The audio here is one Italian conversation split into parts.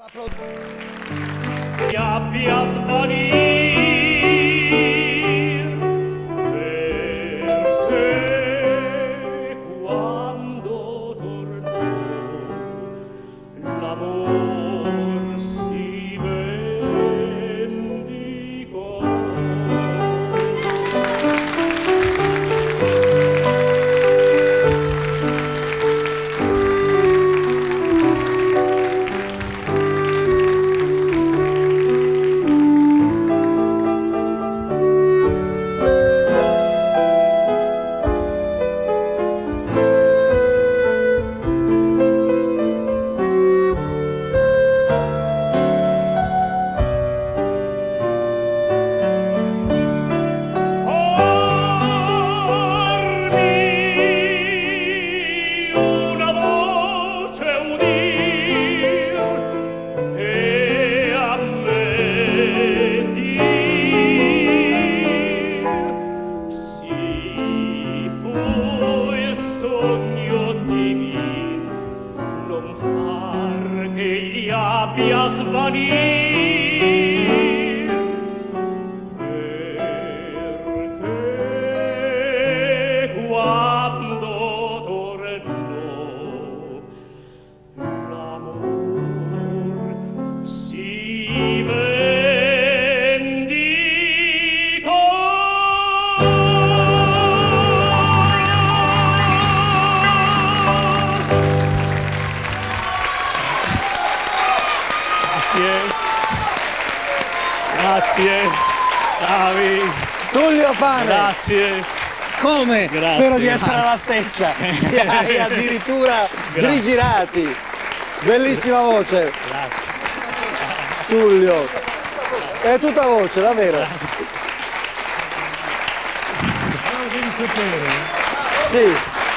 Ti abbia svanir per te quando tornò l'amor si vendicò. Abbia svanir perché quando tornò l'amor si vendicò. Grazie, bravi. Tullio Pane. Grazie. Come? Grazie. Spero di essere all'altezza. Siamo addirittura rigirati. Bellissima voce. Grazie. Tullio. È tutta voce, davvero. Devi sapere. Sì.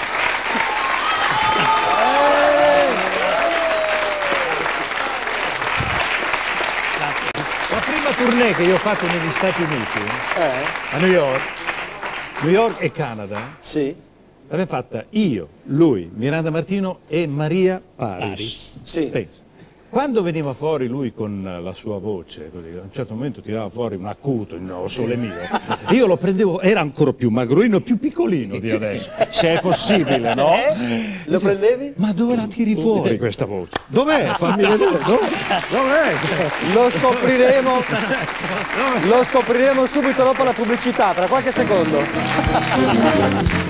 La prima tournée che io ho fatto negli Stati Uniti, a New York e Canada, Sì. l'abbiamo fatta io, lui, Miranda Martino e Maria Paris. Sì. Pensa. Quando veniva fuori lui con la sua voce, così, a un certo momento tirava fuori un acuto, no, sole mio, io lo prendevo, era ancora più magrino, più piccolino di adesso, se è possibile, no? Lo prendevi? Ma dove la tiri fuori questa voce? Dov'è? Fammi vedere, dov'è? Lo scopriremo subito dopo la pubblicità, tra qualche secondo.